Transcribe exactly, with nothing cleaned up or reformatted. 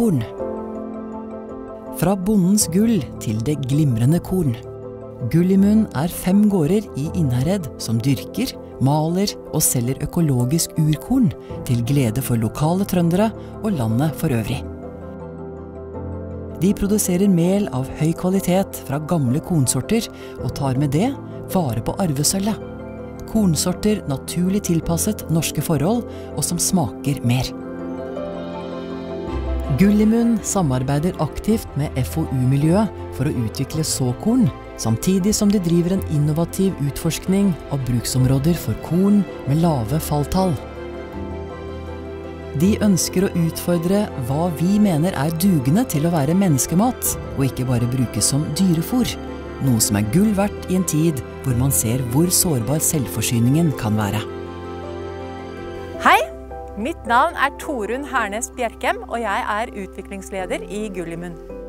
Gullkorn. Fra bondens gull til det glimrende korn. Gullimund er fem gårder i Innherred som dyrker, maler og selger økologisk urkorn til glede for lokale trøndere og landet for øvrig. De produserer mel av høy kvalitet fra gamle kornsorter og tar med det vare på arvesølvet. Kornsorter naturlig tilpasset norske forhold og som smaker mer. Gullimund samarbeider aktivt med F O U-miljøet for å utvikle såkorn, samtidig som de driver en innovativ utforskning av bruksområder for korn med lave falltall. De ønsker å utfordre hva vi mener er dugende til å være menneskemat, og ikke bare brukes som dyrefôr, noe som er gull verdt i en tid hvor man ser hvor sårbar selvforsyningen kan være. Hei! Mitt navn er Torunn Hernes Bjerkem, og jeg er utviklingsleder i Gullimund.